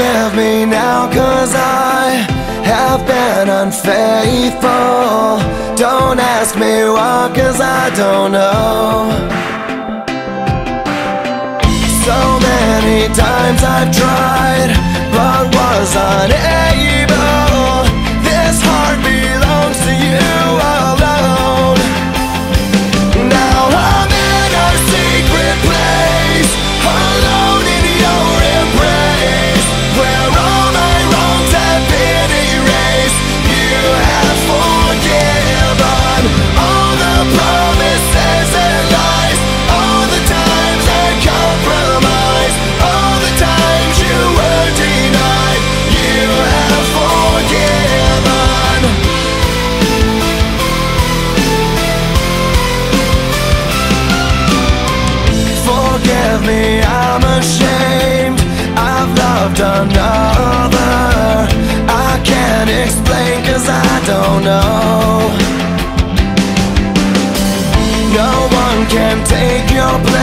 Forgive me now, 'cause I have been unfaithful. Don't ask me why, 'cause I don't know. So many times I've tried, but was unable. This heart belongs to you alone. Now I'm in a secret place, alone in your embrace, where all my wrongs have been erased. You have forgiven all the promises and lies, all the times I compromised, all the times you were denied. You have forgiven. Forgive me, I'm ashamed. I've loved another. I can't explain, 'cause I don't know. No one can take your place.